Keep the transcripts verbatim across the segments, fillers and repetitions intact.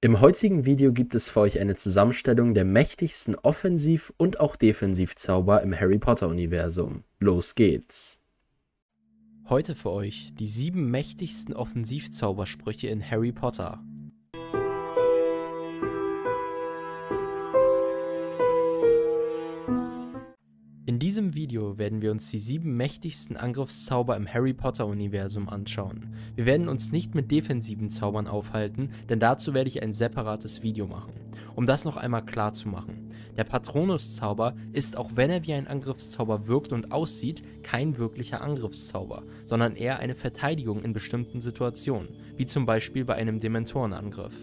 Im heutigen Video gibt es für euch eine Zusammenstellung der mächtigsten Offensiv- und auch Defensivzauber im Harry Potter-Universum. Los geht's! Heute für euch die sieben mächtigsten Offensivzaubersprüche in Harry Potter. In diesem Video werden wir uns die sieben mächtigsten Angriffszauber im Harry Potter-Universum anschauen. Wir werden uns nicht mit defensiven Zaubern aufhalten, denn dazu werde ich ein separates Video machen. Um das noch einmal klar zu machen: Der Patronus-Zauber ist, auch wenn er wie ein Angriffszauber wirkt und aussieht, kein wirklicher Angriffszauber, sondern eher eine Verteidigung in bestimmten Situationen, wie zum Beispiel bei einem Dementorenangriff.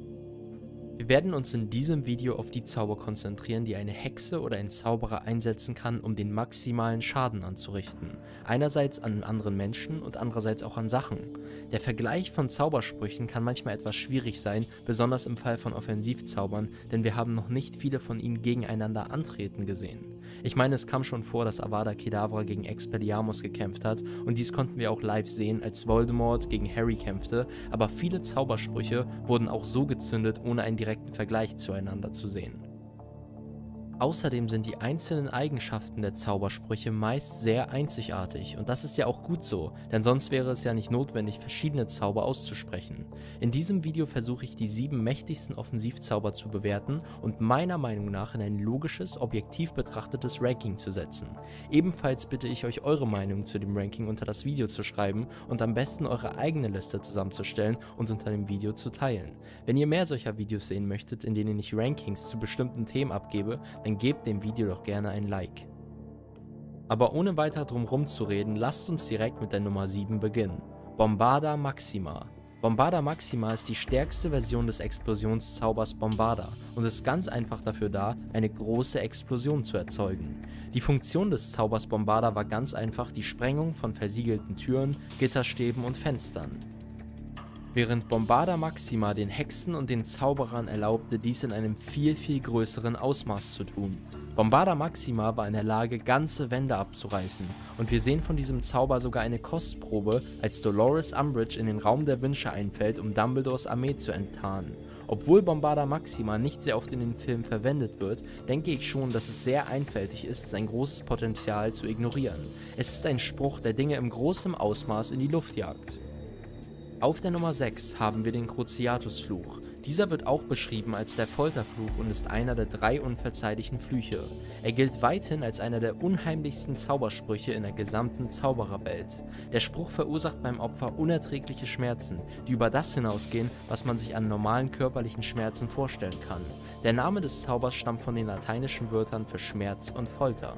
Wir werden uns in diesem Video auf die Zauber konzentrieren, die eine Hexe oder ein Zauberer einsetzen kann, um den maximalen Schaden anzurichten. Einerseits an anderen Menschen und andererseits auch an Sachen. Der Vergleich von Zaubersprüchen kann manchmal etwas schwierig sein, besonders im Fall von Offensivzaubern, denn wir haben noch nicht viele von ihnen gegeneinander antreten gesehen. Ich meine, es kam schon vor, dass Avada Kedavra gegen Expelliarmus gekämpft hat, und dies konnten wir auch live sehen, als Voldemort gegen Harry kämpfte, aber viele Zaubersprüche wurden auch so gezündet, ohne einen direkten Vergleich zueinander zu sehen. Außerdem sind die einzelnen Eigenschaften der Zaubersprüche meist sehr einzigartig, und das ist ja auch gut so, denn sonst wäre es ja nicht notwendig, verschiedene Zauber auszusprechen. In diesem Video versuche ich, die sieben mächtigsten Offensivzauber zu bewerten und meiner Meinung nach in ein logisches, objektiv betrachtetes Ranking zu setzen. Ebenfalls bitte ich euch, eure Meinung zu dem Ranking unter das Video zu schreiben und am besten eure eigene Liste zusammenzustellen und unter dem Video zu teilen. Wenn ihr mehr solcher Videos sehen möchtet, in denen ich Rankings zu bestimmten Themen abgebe, dann gebt dem Video doch gerne ein Like. Aber ohne weiter drum rumzureden, lasst uns direkt mit der Nummer sieben beginnen. Bombarda Maxima. Bombarda Maxima ist die stärkste Version des Explosionszaubers Bombarda und ist ganz einfach dafür da, eine große Explosion zu erzeugen. Die Funktion des Zaubers Bombarda war ganz einfach die Sprengung von versiegelten Türen, Gitterstäben und Fenstern. Während Bombarda Maxima den Hexen und den Zauberern erlaubte, dies in einem viel, viel größeren Ausmaß zu tun. Bombarda Maxima war in der Lage, ganze Wände abzureißen, und wir sehen von diesem Zauber sogar eine Kostprobe, als Dolores Umbridge in den Raum der Wünsche einfällt, um Dumbledores Armee zu enttarnen. Obwohl Bombarda Maxima nicht sehr oft in den Filmen verwendet wird, denke ich schon, dass es sehr einfältig ist, sein großes Potenzial zu ignorieren. Es ist ein Spruch, der Dinge im großen Ausmaß in die Luft jagt. Auf der Nummer sechs haben wir den Cruciatus-Fluch. Dieser wird auch beschrieben als der Folterfluch und ist einer der drei unverzeihlichen Flüche. Er gilt weithin als einer der unheimlichsten Zaubersprüche in der gesamten Zaubererwelt. Der Spruch verursacht beim Opfer unerträgliche Schmerzen, die über das hinausgehen, was man sich an normalen körperlichen Schmerzen vorstellen kann. Der Name des Zaubers stammt von den lateinischen Wörtern für Schmerz und Folter.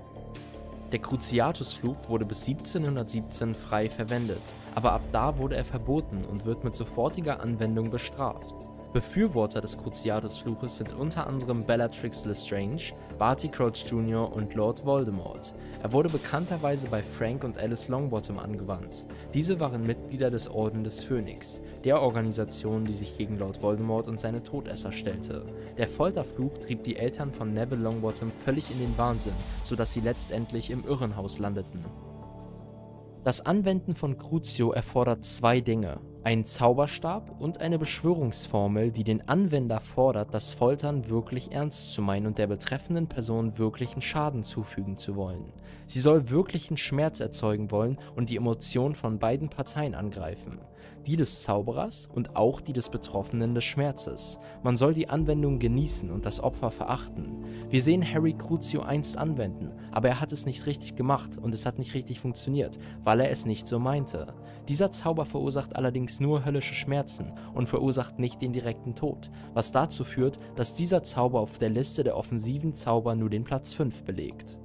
Der Cruciatus-Fluch wurde bis siebzehnhundertsiebzehn frei verwendet, aber ab da wurde er verboten und wird mit sofortiger Anwendung bestraft. Befürworter des Cruciatus-Fluches sind unter anderem Bellatrix Lestrange, Barty Crouch Junior und Lord Voldemort. Er wurde bekannterweise bei Frank und Alice Longbottom angewandt. Diese waren Mitglieder des Orden des Phönix, der Organisation, die sich gegen Lord Voldemort und seine Todesser stellte. Der Folterfluch trieb die Eltern von Neville Longbottom völlig in den Wahnsinn, sodass sie letztendlich im Irrenhaus landeten. Das Anwenden von Crucio erfordert zwei Dinge: einen Zauberstab und eine Beschwörungsformel, die den Anwender fordert, das Foltern wirklich ernst zu meinen und der betreffenden Person wirklichen Schaden zufügen zu wollen. Sie soll wirklichen Schmerz erzeugen wollen und die Emotionen von beiden Parteien angreifen. Die des Zauberers und auch die des Betroffenen des Schmerzes. Man soll die Anwendung genießen und das Opfer verachten. Wir sehen Harry Crucio einst anwenden, aber er hat es nicht richtig gemacht und es hat nicht richtig funktioniert, weil er es nicht so meinte. Dieser Zauber verursacht allerdings nur höllische Schmerzen und verursacht nicht den direkten Tod, was dazu führt, dass dieser Zauber auf der Liste der offensiven Zauber nur den Platz fünf belegt.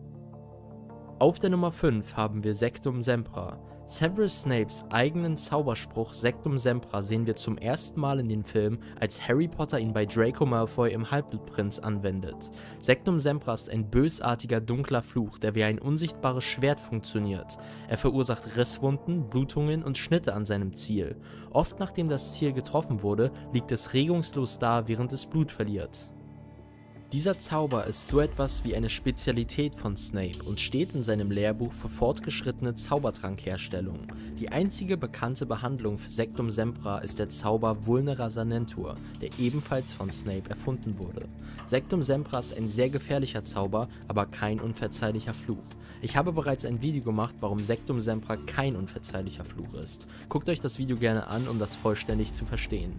Auf der Nummer fünf haben wir Sectum Sempra. Severus Snapes eigenen Zauberspruch Sectum Sempra sehen wir zum ersten Mal in den Filmen, als Harry Potter ihn bei Draco Malfoy im Halbblutprinz anwendet. Sectum Sempra ist ein bösartiger, dunkler Fluch, der wie ein unsichtbares Schwert funktioniert. Er verursacht Risswunden, Blutungen und Schnitte an seinem Ziel. Oft nachdem das Ziel getroffen wurde, liegt es regungslos da, während es Blut verliert. Dieser Zauber ist so etwas wie eine Spezialität von Snape und steht in seinem Lehrbuch für fortgeschrittene Zaubertrankherstellung. Die einzige bekannte Behandlung für Sectum Sempra ist der Zauber Vulnera Sanentur, der ebenfalls von Snape erfunden wurde. Sectum Sempra ist ein sehr gefährlicher Zauber, aber kein unverzeihlicher Fluch. Ich habe bereits ein Video gemacht, warum Sectum Sempra kein unverzeihlicher Fluch ist. Guckt euch das Video gerne an, um das vollständig zu verstehen.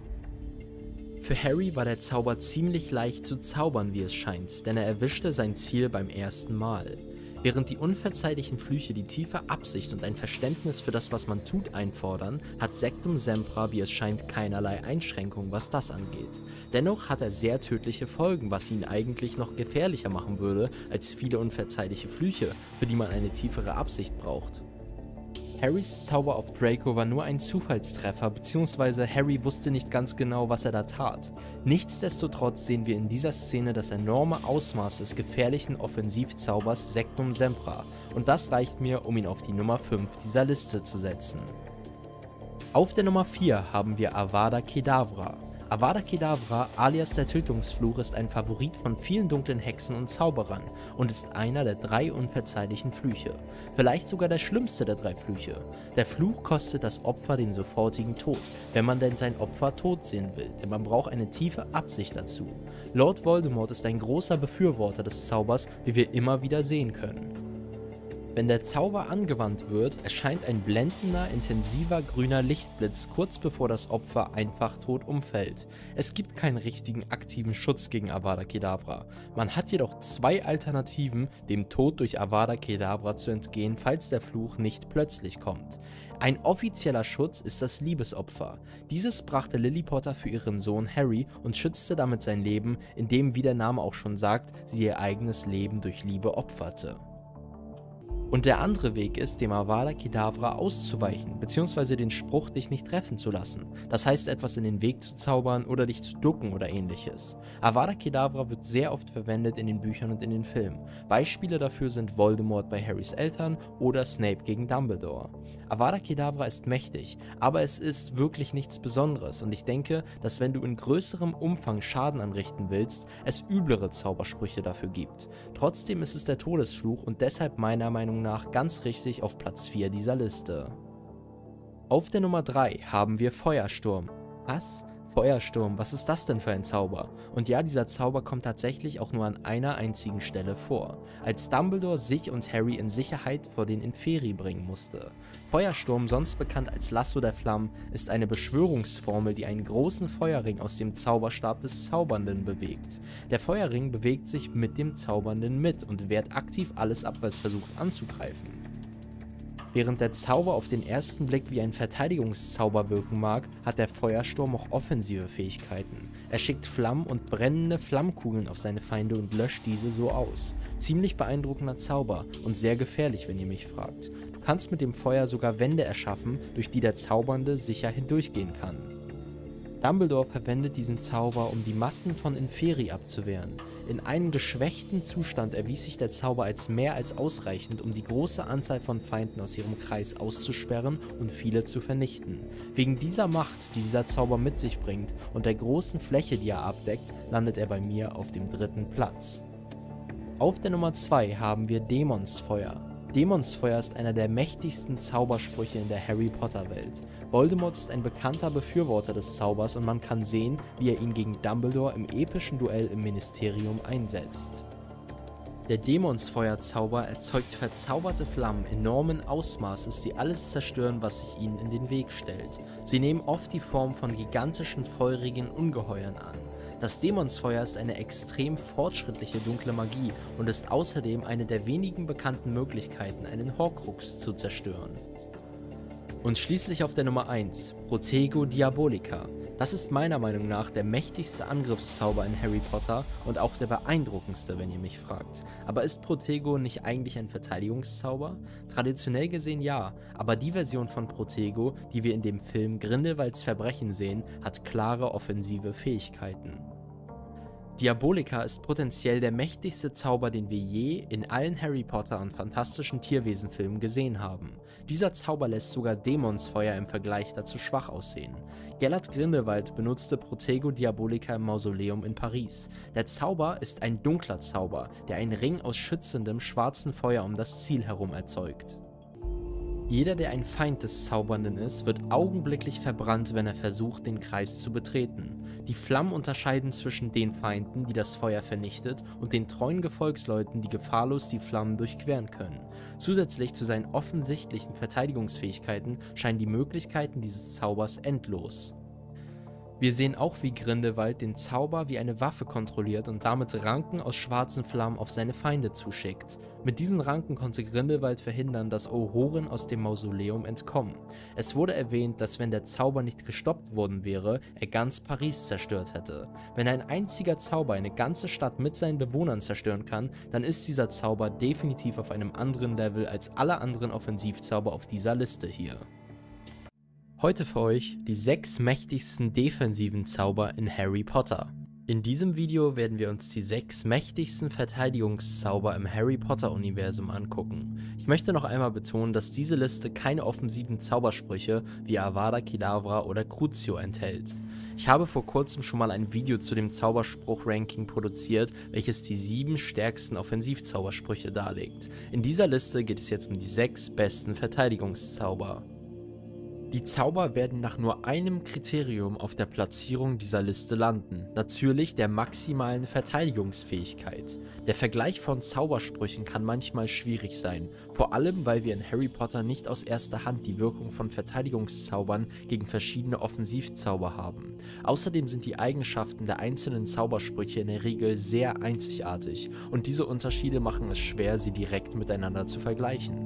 Für Harry war der Zauber ziemlich leicht zu zaubern, wie es scheint, denn er erwischte sein Ziel beim ersten Mal. Während die unverzeihlichen Flüche die tiefe Absicht und ein Verständnis für das, was man tut, einfordern, hat Sectum Sempra, wie es scheint, keinerlei Einschränkung, was das angeht. Dennoch hat er sehr tödliche Folgen, was ihn eigentlich noch gefährlicher machen würde, als viele unverzeihliche Flüche, für die man eine tiefere Absicht braucht. Harrys Zauber auf Draco war nur ein Zufallstreffer, beziehungsweise Harry wusste nicht ganz genau, was er da tat. Nichtsdestotrotz sehen wir in dieser Szene das enorme Ausmaß des gefährlichen Offensivzaubers Sectum Sempra, und das reicht mir, um ihn auf die Nummer fünf dieser Liste zu setzen. Auf der Nummer vier haben wir Avada Kedavra. Avada Kedavra, alias der Tötungsfluch, ist ein Favorit von vielen dunklen Hexen und Zauberern und ist einer der drei unverzeihlichen Flüche. Vielleicht sogar der schlimmste der drei Flüche. Der Fluch kostet das Opfer den sofortigen Tod, wenn man denn sein Opfer tot sehen will, denn man braucht eine tiefe Absicht dazu. Lord Voldemort ist ein großer Befürworter des Zaubers, wie wir immer wieder sehen können. Wenn der Zauber angewandt wird, erscheint ein blendender, intensiver grüner Lichtblitz kurz bevor das Opfer einfach tot umfällt. Es gibt keinen richtigen aktiven Schutz gegen Avada Kedavra. Man hat jedoch zwei Alternativen, dem Tod durch Avada Kedavra zu entgehen, falls der Fluch nicht plötzlich kommt. Ein offizieller Schutz ist das Liebesopfer. Dieses brachte Lily Potter für ihren Sohn Harry und schützte damit sein Leben, indem, wie der Name auch schon sagt, sie ihr eigenes Leben durch Liebe opferte. Und der andere Weg ist, dem Avada Kedavra auszuweichen, beziehungsweise den Spruch dich nicht treffen zu lassen. Das heißt, etwas in den Weg zu zaubern oder dich zu ducken oder ähnliches. Avada Kedavra wird sehr oft verwendet in den Büchern und in den Filmen. Beispiele dafür sind Voldemort bei Harrys Eltern oder Snape gegen Dumbledore. Avada Kedavra ist mächtig, aber es ist wirklich nichts Besonderes und ich denke, dass wenn du in größerem Umfang Schaden anrichten willst, es üblere Zaubersprüche dafür gibt. Trotzdem ist es der Todesfluch und deshalb meiner Meinung nach ganz richtig auf Platz vier dieser Liste. Auf der Nummer drei haben wir Feuersturm. Was? Feuersturm, was ist das denn für ein Zauber? Und ja, dieser Zauber kommt tatsächlich auch nur an einer einzigen Stelle vor, als Dumbledore sich und Harry in Sicherheit vor den Inferi bringen musste. Feuersturm, sonst bekannt als Lasso der Flammen, ist eine Beschwörungsformel, die einen großen Feuerring aus dem Zauberstab des Zaubernden bewegt. Der Feuerring bewegt sich mit dem Zaubernden mit und wehrt aktiv alles ab, was versucht anzugreifen. Während der Zauber auf den ersten Blick wie ein Verteidigungszauber wirken mag, hat der Feuersturm auch offensive Fähigkeiten. Er schickt Flammen und brennende Flammkugeln auf seine Feinde und löscht diese so aus. Ziemlich beeindruckender Zauber und sehr gefährlich, wenn ihr mich fragt. Du kannst mit dem Feuer sogar Wände erschaffen, durch die der Zaubernde sicher hindurchgehen kann. Dumbledore verwendet diesen Zauber, um die Massen von Inferi abzuwehren. In einem geschwächten Zustand erwies sich der Zauber als mehr als ausreichend, um die große Anzahl von Feinden aus ihrem Kreis auszusperren und viele zu vernichten. Wegen dieser Macht, die dieser Zauber mit sich bringt und der großen Fläche, die er abdeckt, landet er bei mir auf dem dritten Platz. Auf der Nummer zwei haben wir Dämonsfeuer. Dämonsfeuer ist einer der mächtigsten Zaubersprüche in der Harry Potter Welt. Voldemort ist ein bekannter Befürworter des Zaubers und man kann sehen, wie er ihn gegen Dumbledore im epischen Duell im Ministerium einsetzt. Der Dämonsfeuerzauber erzeugt verzauberte Flammen enormen Ausmaßes, die alles zerstören, was sich ihnen in den Weg stellt. Sie nehmen oft die Form von gigantischen feurigen Ungeheuern an. Das Dämonsfeuer ist eine extrem fortschrittliche dunkle Magie und ist außerdem eine der wenigen bekannten Möglichkeiten, einen Horcrux zu zerstören. Und schließlich auf der Nummer eins, Protego Diabolica. Das ist meiner Meinung nach der mächtigste Angriffszauber in Harry Potter und auch der beeindruckendste, wenn ihr mich fragt. Aber ist Protego nicht eigentlich ein Verteidigungszauber? Traditionell gesehen ja, aber die Version von Protego, die wir in dem Film Grindelwalds Verbrechen sehen, hat klare offensive Fähigkeiten. Diabolica ist potenziell der mächtigste Zauber, den wir je in allen Harry Potter und fantastischen Tierwesenfilmen gesehen haben. Dieser Zauber lässt sogar Dämonsfeuer im Vergleich dazu schwach aussehen. Gellert Grindelwald benutzte Protego Diabolica im Mausoleum in Paris. Der Zauber ist ein dunkler Zauber, der einen Ring aus schützendem schwarzen Feuer um das Ziel herum erzeugt. Jeder, der ein Feind des Zaubernden ist, wird augenblicklich verbrannt, wenn er versucht, den Kreis zu betreten. Die Flammen unterscheiden zwischen den Feinden, die das Feuer vernichtet, und den treuen Gefolgsleuten, die gefahrlos die Flammen durchqueren können. Zusätzlich zu seinen offensichtlichen Verteidigungsfähigkeiten scheinen die Möglichkeiten dieses Zaubers endlos. Wir sehen auch, wie Grindelwald den Zauber wie eine Waffe kontrolliert und damit Ranken aus schwarzen Flammen auf seine Feinde zuschickt. Mit diesen Ranken konnte Grindelwald verhindern, dass Auroren aus dem Mausoleum entkommen. Es wurde erwähnt, dass wenn der Zauber nicht gestoppt worden wäre, er ganz Paris zerstört hätte. Wenn ein einziger Zauber eine ganze Stadt mit seinen Bewohnern zerstören kann, dann ist dieser Zauber definitiv auf einem anderen Level als alle anderen Offensivzauber auf dieser Liste hier. Heute für euch die sechs mächtigsten defensiven Zauber in Harry Potter. In diesem Video werden wir uns die sechs mächtigsten Verteidigungszauber im Harry Potter Universum angucken. Ich möchte noch einmal betonen, dass diese Liste keine offensiven Zaubersprüche wie Avada Kedavra oder Crucio enthält. Ich habe vor kurzem schon mal ein Video zu dem Zauberspruch-Ranking produziert, welches die sieben stärksten Offensivzaubersprüche darlegt. In dieser Liste geht es jetzt um die sechs besten Verteidigungszauber. Die Zauber werden nach nur einem Kriterium auf der Platzierung dieser Liste landen, natürlich der maximalen Verteidigungsfähigkeit. Der Vergleich von Zaubersprüchen kann manchmal schwierig sein, vor allem weil wir in Harry Potter nicht aus erster Hand die Wirkung von Verteidigungszaubern gegen verschiedene Offensivzauber haben. Außerdem sind die Eigenschaften der einzelnen Zaubersprüche in der Regel sehr einzigartig und diese Unterschiede machen es schwer, sie direkt miteinander zu vergleichen.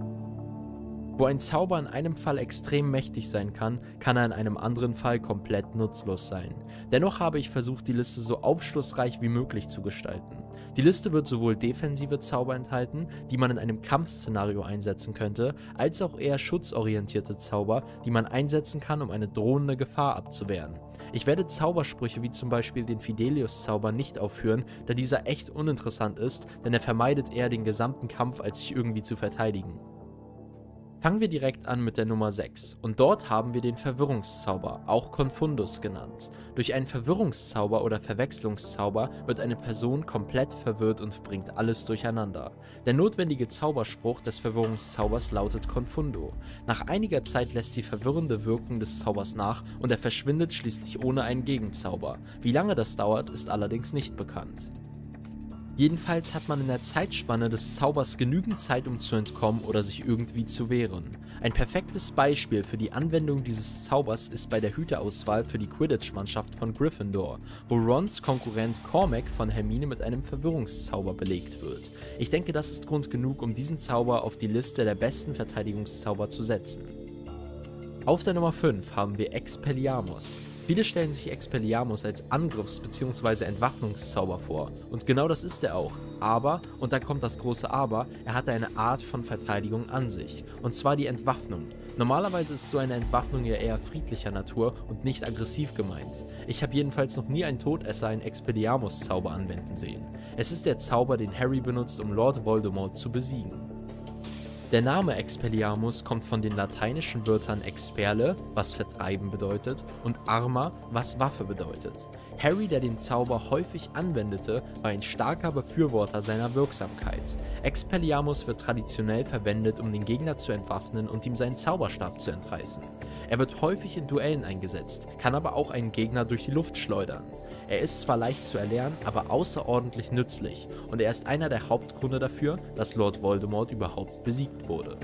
Wo ein Zauber in einem Fall extrem mächtig sein kann, kann er in einem anderen Fall komplett nutzlos sein. Dennoch habe ich versucht, die Liste so aufschlussreich wie möglich zu gestalten. Die Liste wird sowohl defensive Zauber enthalten, die man in einem Kampfszenario einsetzen könnte, als auch eher schutzorientierte Zauber, die man einsetzen kann, um eine drohende Gefahr abzuwehren. Ich werde Zaubersprüche wie zum Beispiel den Fidelius-Zauber nicht aufführen, da dieser echt uninteressant ist, denn er vermeidet eher den gesamten Kampf, als sich irgendwie zu verteidigen. Fangen wir direkt an mit der Nummer sechs und dort haben wir den Verwirrungszauber, auch Confundus genannt. Durch einen Verwirrungszauber oder Verwechslungszauber wird eine Person komplett verwirrt und bringt alles durcheinander. Der notwendige Zauberspruch des Verwirrungszaubers lautet Confundo. Nach einiger Zeit lässt die verwirrende Wirkung des Zaubers nach und er verschwindet schließlich ohne einen Gegenzauber. Wie lange das dauert, ist allerdings nicht bekannt. Jedenfalls hat man in der Zeitspanne des Zaubers genügend Zeit, um zu entkommen oder sich irgendwie zu wehren. Ein perfektes Beispiel für die Anwendung dieses Zaubers ist bei der Hüteauswahl für die Quidditch-Mannschaft von Gryffindor, wo Rons Konkurrent Cormac von Hermine mit einem Verwirrungszauber belegt wird. Ich denke, das ist Grund genug, um diesen Zauber auf die Liste der besten Verteidigungszauber zu setzen. Auf der Nummer fünf haben wir Expelliarmus. Viele stellen sich Expelliarmus als Angriffs- bzw. Entwaffnungszauber vor. Und genau das ist er auch. Aber, und da kommt das große Aber, er hat eine Art von Verteidigung an sich. Und zwar die Entwaffnung. Normalerweise ist so eine Entwaffnung ja eher friedlicher Natur und nicht aggressiv gemeint. Ich habe jedenfalls noch nie einen Todesser einen Expelliarmus-Zauber anwenden sehen. Es ist der Zauber, den Harry benutzt, um Lord Voldemort zu besiegen. Der Name Expelliarmus kommt von den lateinischen Wörtern experle, was vertreiben bedeutet, und arma, was Waffe bedeutet. Harry, der den Zauber häufig anwendete, war ein starker Befürworter seiner Wirksamkeit. Expelliarmus wird traditionell verwendet, um den Gegner zu entwaffnen und ihm seinen Zauberstab zu entreißen. Er wird häufig in Duellen eingesetzt, kann aber auch einen Gegner durch die Luft schleudern. Er ist zwar leicht zu erlernen, aber außerordentlich nützlich und er ist einer der Hauptgründe dafür, dass Lord Voldemort überhaupt besiegt wurde.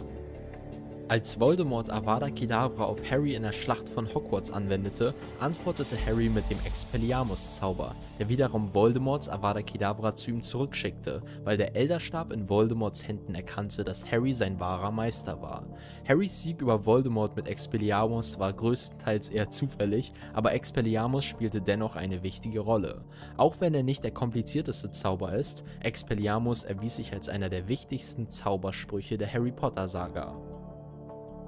Als Voldemort Avada Kedavra auf Harry in der Schlacht von Hogwarts anwendete, antwortete Harry mit dem Expelliarmus-Zauber, der wiederum Voldemorts Avada Kedavra zu ihm zurückschickte, weil der Elderstab in Voldemorts Händen erkannte, dass Harry sein wahrer Meister war. Harrys Sieg über Voldemort mit Expelliarmus war größtenteils eher zufällig, aber Expelliarmus spielte dennoch eine wichtige Rolle. Auch wenn er nicht der komplizierteste Zauber ist, Expelliarmus erwies sich als einer der wichtigsten Zaubersprüche der Harry Potter Saga.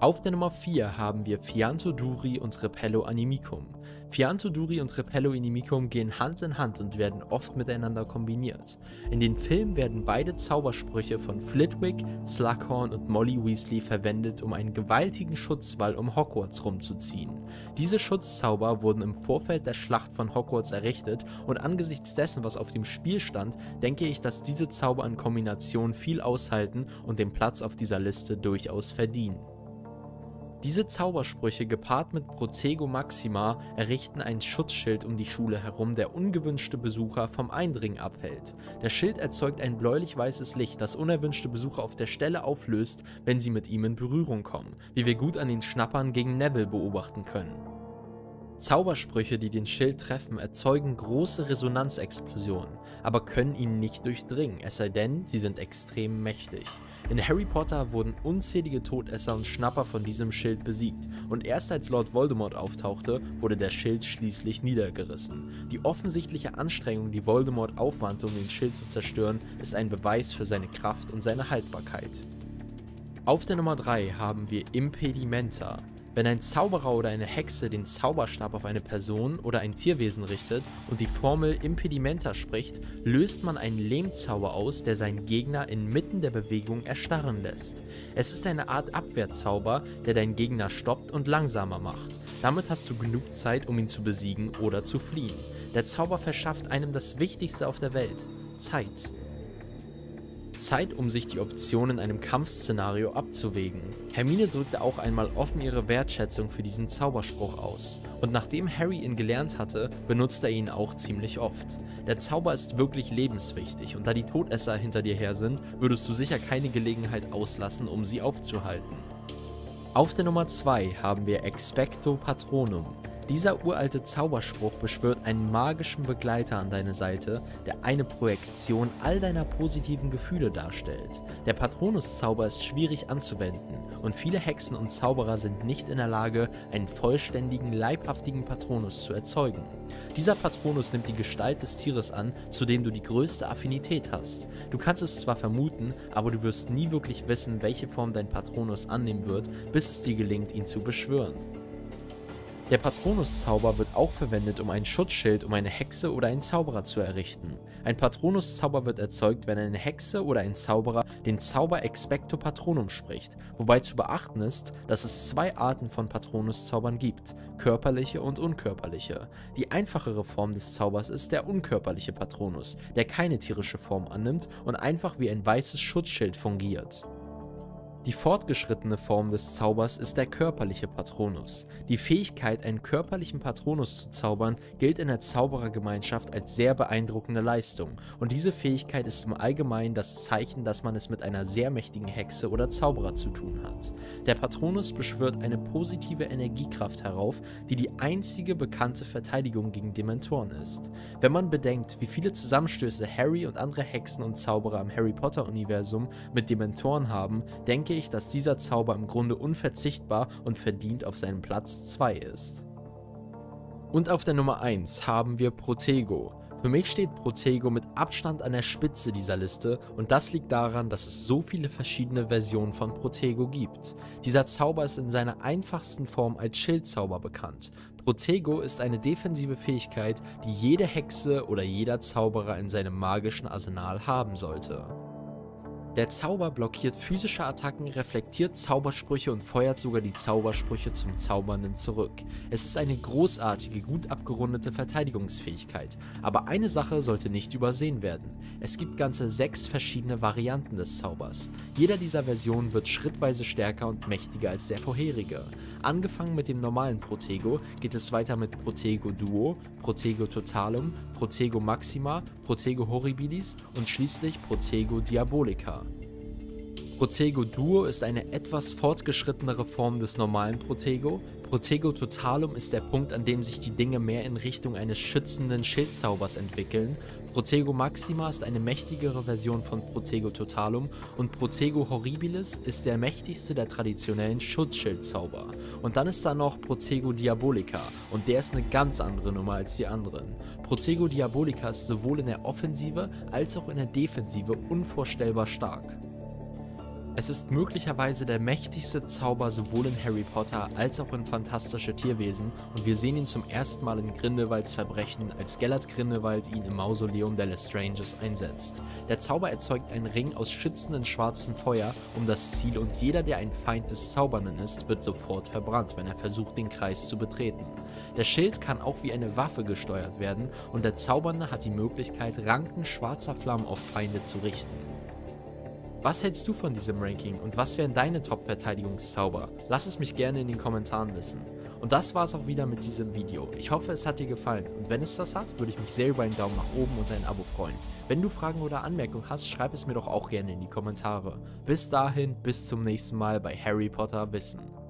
Auf der Nummer vier haben wir Fianto Duri und Repello Animicum. Fianto Duri und Repello Animicum gehen Hand in Hand und werden oft miteinander kombiniert. In den Filmen werden beide Zaubersprüche von Flitwick, Slughorn und Molly Weasley verwendet, um einen gewaltigen Schutzwall um Hogwarts rumzuziehen. Diese Schutzzauber wurden im Vorfeld der Schlacht von Hogwarts errichtet und angesichts dessen, was auf dem Spiel stand, denke ich, dass diese Zauber in Kombination viel aushalten und den Platz auf dieser Liste durchaus verdienen. Diese Zaubersprüche gepaart mit Protego Maxima errichten ein Schutzschild um die Schule herum, der ungewünschte Besucher vom Eindringen abhält. Der Schild erzeugt ein bläulich-weißes Licht, das unerwünschte Besucher auf der Stelle auflöst, wenn sie mit ihm in Berührung kommen, wie wir gut an den Schnappern gegen Neville beobachten können. Zaubersprüche, die den Schild treffen, erzeugen große Resonanzexplosionen, aber können ihn nicht durchdringen, es sei denn, sie sind extrem mächtig. In Harry Potter wurden unzählige Todesser und Schnapper von diesem Schild besiegt und erst als Lord Voldemort auftauchte, wurde der Schild schließlich niedergerissen. Die offensichtliche Anstrengung, die Voldemort aufwandte, um den Schild zu zerstören, ist ein Beweis für seine Kraft und seine Haltbarkeit. Auf der Nummer drei haben wir Impedimenta. Wenn ein Zauberer oder eine Hexe den Zauberstab auf eine Person oder ein Tierwesen richtet und die Formel Impedimenta spricht, löst man einen Lehmzauber aus, der seinen Gegner inmitten der Bewegung erstarren lässt. Es ist eine Art Abwehrzauber, der deinen Gegner stoppt und langsamer macht. Damit hast du genug Zeit, um ihn zu besiegen oder zu fliehen. Der Zauber verschafft einem das Wichtigste auf der Welt: Zeit. Zeit, um sich die Optionen in einem Kampfszenario abzuwägen. Hermine drückte auch einmal offen ihre Wertschätzung für diesen Zauberspruch aus. Und nachdem Harry ihn gelernt hatte, benutzt er ihn auch ziemlich oft. Der Zauber ist wirklich lebenswichtig und da die Todesser hinter dir her sind, würdest du sicher keine Gelegenheit auslassen, um sie aufzuhalten. Auf der Nummer zwei haben wir Expecto Patronum. Dieser uralte Zauberspruch beschwört einen magischen Begleiter an deine Seite, der eine Projektion all deiner positiven Gefühle darstellt. Der Patronus-Zauber ist schwierig anzuwenden und viele Hexen und Zauberer sind nicht in der Lage, einen vollständigen, leibhaftigen Patronus zu erzeugen. Dieser Patronus nimmt die Gestalt des Tieres an, zu dem du die größte Affinität hast. Du kannst es zwar vermuten, aber du wirst nie wirklich wissen, welche Form dein Patronus annehmen wird, bis es dir gelingt, ihn zu beschwören. Der Patronus-Zauber wird auch verwendet, um ein Schutzschild um eine Hexe oder einen Zauberer zu errichten. Ein Patronus-Zauber wird erzeugt, wenn eine Hexe oder ein Zauberer den Zauber Expecto Patronum spricht, wobei zu beachten ist, dass es zwei Arten von Patronus-Zaubern gibt, körperliche und unkörperliche. Die einfachere Form des Zaubers ist der unkörperliche Patronus, der keine tierische Form annimmt und einfach wie ein weißes Schutzschild fungiert. Die fortgeschrittene Form des Zaubers ist der körperliche Patronus. Die Fähigkeit, einen körperlichen Patronus zu zaubern, gilt in der Zauberergemeinschaft als sehr beeindruckende Leistung und diese Fähigkeit ist im Allgemeinen das Zeichen, dass man es mit einer sehr mächtigen Hexe oder Zauberer zu tun hat. Der Patronus beschwört eine positive Energiekraft herauf, die die einzige bekannte Verteidigung gegen Dementoren ist. Wenn man bedenkt, wie viele Zusammenstöße Harry und andere Hexen und Zauberer im Harry Potter Universum mit Dementoren haben, denke ich, dass dieser Zauber im Grunde unverzichtbar und verdient auf seinem Platz zwei ist. Und auf der Nummer eins haben wir Protego. Für mich steht Protego mit Abstand an der Spitze dieser Liste und das liegt daran, dass es so viele verschiedene Versionen von Protego gibt. Dieser Zauber ist in seiner einfachsten Form als Schildzauber bekannt. Protego ist eine defensive Fähigkeit, die jede Hexe oder jeder Zauberer in seinem magischen Arsenal haben sollte. Der Zauber blockiert physische Attacken, reflektiert Zaubersprüche und feuert sogar die Zaubersprüche zum Zaubernden zurück. Es ist eine großartige, gut abgerundete Verteidigungsfähigkeit, aber eine Sache sollte nicht übersehen werden. Es gibt ganze sechs verschiedene Varianten des Zaubers. Jeder dieser Versionen wird schrittweise stärker und mächtiger als der vorherige. Angefangen mit dem normalen Protego geht es weiter mit Protego Duo, Protego Totalum, Protego Maxima, Protego Horribilis und schließlich Protego Diabolica. Protego Duo ist eine etwas fortgeschrittenere Form des normalen Protego. Protego Totalum ist der Punkt, an dem sich die Dinge mehr in Richtung eines schützenden Schildzaubers entwickeln. Protego Maxima ist eine mächtigere Version von Protego Totalum und Protego Horribilis ist der mächtigste der traditionellen Schutzschildzauber. Und dann ist da noch Protego Diabolica und der ist eine ganz andere Nummer als die anderen. Protego Diabolica ist sowohl in der Offensive als auch in der Defensive unvorstellbar stark. Es ist möglicherweise der mächtigste Zauber sowohl in Harry Potter als auch in Fantastische Tierwesen und wir sehen ihn zum ersten Mal in Grindelwalds Verbrechen, als Gellert Grindelwald ihn im Mausoleum der Lestranges einsetzt. Der Zauber erzeugt einen Ring aus schützendem schwarzen Feuer um das Ziel und jeder, der ein Feind des Zaubernden ist, wird sofort verbrannt, wenn er versucht, den Kreis zu betreten. Der Schild kann auch wie eine Waffe gesteuert werden und der Zaubernde hat die Möglichkeit, Ranken schwarzer Flammen auf Feinde zu richten. Was hältst du von diesem Ranking und was wären deine Top-Verteidigungszauber? Lass es mich gerne in den Kommentaren wissen. Und das war's auch wieder mit diesem Video. Ich hoffe, es hat dir gefallen und wenn es das hat, würde ich mich sehr über einen Daumen nach oben und ein Abo freuen. Wenn du Fragen oder Anmerkungen hast, schreib es mir doch auch gerne in die Kommentare. Bis dahin, bis zum nächsten Mal bei Harry Potter Wissen.